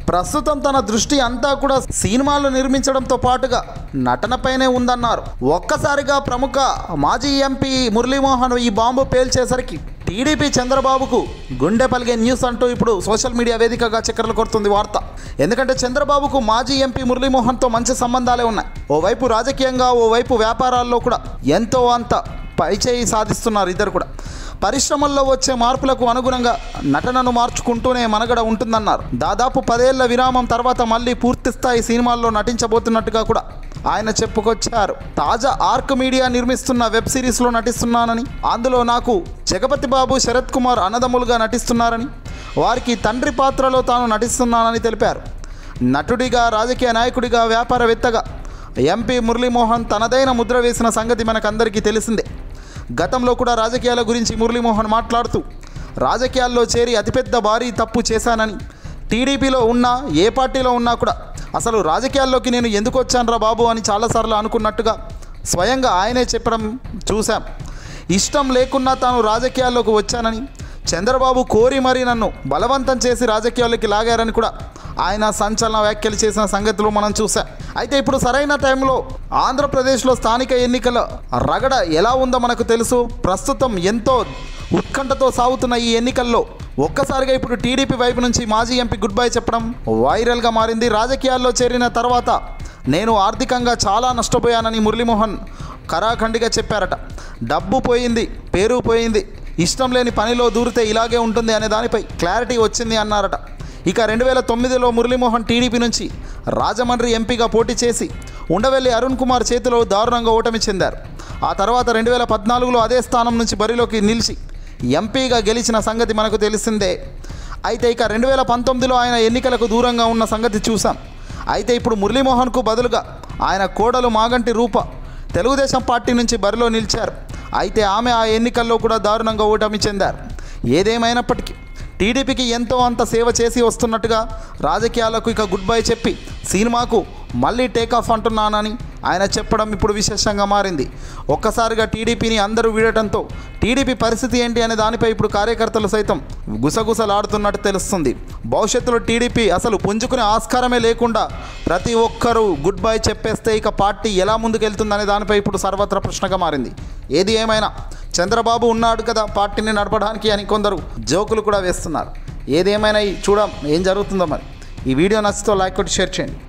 ప్రస్తుతం తన దృష్టి అంతా కూడా సినిమాలు నిర్మించడంతో పాటుగా నటనపైనే ఉందన్నారు. ఒక్కసారిగా ప్రముఖ మాజీ ఎంపీ మురళీమోహన్ ఈ బాంబు పేల్చేసరికి టీడీపీ చంద్రబాబుకు గుండె పలిగే న్యూస్ అంటూ ఇప్పుడు సోషల్ మీడియా వేదికగా చక్కర్లు కొడుతుంది వార్త. ఎందుకంటే చంద్రబాబుకు మాజీ ఎంపీ మురళీమోహన్తో మంచి సంబంధాలే ఉన్నాయి. ఓవైపు రాజకీయంగా, ఓవైపు వ్యాపారాల్లో కూడా ఎంతో అంత పైచేయి సాధిస్తున్నారు ఇద్దరు కూడా. పరిశ్రమల్లో వచ్చే మార్పులకు అనుగుణంగా నటనను మార్చుకుంటూనే మనగడ ఉంటుందన్నారు. దాదాపు 10 ఏళ్ల విరామం తర్వాత మళ్ళీ పూర్తిస్థాయి సినిమాల్లో నటించబోతున్నట్టుగా కూడా ఆయన చెప్పుకొచ్చారు. తాజా ఆర్క్ మీడియా నిర్మిస్తున్న వెబ్ సిరీస్లో నటిస్తున్నానని, అందులో నాకు జగపతి బాబు, శరత్ కుమార్ అన్నదమ్ములుగా నటిస్తున్నారని, వారికి తండ్రి పాత్రలో తాను నటిస్తున్నానని తెలిపారు. నటుడిగా, రాజకీయ నాయకుడిగా, వ్యాపారవేత్తగా ఎంపీ మురళీమోహన్ తనదైన ముద్ర వేసిన సంగతి మనకందరికీ తెలిసిందే. గతంలో కూడా రాజకీయాల గురించి మురళీమోహన్ మాట్లాడుతూ రాజకీయాల్లో చేరి అతిపెద్ద భారీ తప్పు చేశానని, టీడీపీలో ఉన్నా, ఏ పార్టీలో ఉన్నా కూడా అసలు రాజకీయాల్లోకి నేను ఎందుకు వచ్చానురా బాబు అని చాలాసార్లు అనుకున్నట్టుగా స్వయంగా ఆయనే చెప్పడం చూశాం. ఇష్టం లేకున్నా తాను రాజకీయాల్లోకి వచ్చానని, చంద్రబాబు కోరి మరీ నన్ను బలవంతం చేసి రాజకీయాల్లోకి లాగారని కూడా ఆయన సంచలన వ్యాఖ్యలు చేసిన సంగతులు మనం చూసాం. అయితే ఇప్పుడు సరైన టైంలో ఆంధ్రప్రదేశ్లో స్థానిక ఎన్నికల రగడ ఎలా ఉందో మనకు తెలుసు. ప్రస్తుతం ఎంతో ఉత్కంఠతో సాగుతున్న ఈ ఎన్నికల్లో ఒక్కసారిగా ఇప్పుడు టీడీపీ వైపు నుంచి మాజీ ఎంపీ గుడ్ బై చెప్పడం వైరల్గా మారింది. రాజకీయాల్లో చేరిన తర్వాత నేను ఆర్థికంగా చాలా నష్టపోయానని మురళీమోహన్ కరాఖండిగా చెప్పారట. డబ్బు పోయింది, పేరు పోయింది, ఇష్టం లేని పనిలో దూరితే ఇలాగే ఉంటుంది అనే దానిపై క్లారిటీ వచ్చింది అన్నారట. ఇక 2009లో మురళీమోహన్ టీడీపీ నుంచి రాజమండ్రి ఎంపీగా పోటీ చేసి ఉండవెల్లి అరుణ్ కుమార్ చేతిలో దారుణంగా ఓటమి చెందారు. ఆ తర్వాత 2014లో అదే స్థానం నుంచి బరిలోకి నిలిచి ఎంపీగా గెలిచిన సంగతి మనకు తెలిసిందే. అయితే ఇక 2019లో ఆయన ఎన్నికలకు దూరంగా ఉన్న సంగతి చూసాం. అయితే ఇప్పుడు మురళీమోహన్కు బదులుగా ఆయన కోడలు మాగంటి రూప తెలుగుదేశం పార్టీ నుంచి బరిలో నిలిచారు. అయితే ఆమె ఆ ఎన్నికల్లో కూడా దారుణంగా ఓటమి చెందారు. ఏదేమైనప్పటికీ టీడీపీకి ఎంతో అంత సేవ చేసి వస్తున్నట్టుగా రాజకీయాలకు ఇక గుడ్ బై చెప్పి సినిమాకు మళ్ళీ టేకాఫ్ అంటున్నానని ఆయన చెప్పడం ఇప్పుడు విశేషంగా మారింది. ఒక్కసారిగా టీడీపీని అందరూ వీడటంతో టీడీపీ పరిస్థితి ఏంటి అనే దానిపై ఇప్పుడు కార్యకర్తలు సైతం గుసగుసలాడుతున్నట్టు తెలుస్తుంది. భవిష్యత్తులో టీడీపీ అసలు పుంజుకునే ఆస్కారమే లేకుండా ప్రతి ఒక్కరూ గుడ్ బై చెప్పేస్తే ఇక పార్టీ ఎలా ముందుకెళ్తుందనే దానిపై ఇప్పుడు సర్వత్రా ప్రశ్నగా మారింది. ఏది ఏమైనా చంద్రబాబు ఉన్నాడు కదా పార్టీని నడపడానికి అని కొందరు జోకులు కూడా వేస్తున్నారు. ఏదేమైనా చూడం ఏం జరుగుతుందో మరి. ఈ వీడియో నచ్చితే లైక్ కొట్టి షేర్ చేయండి.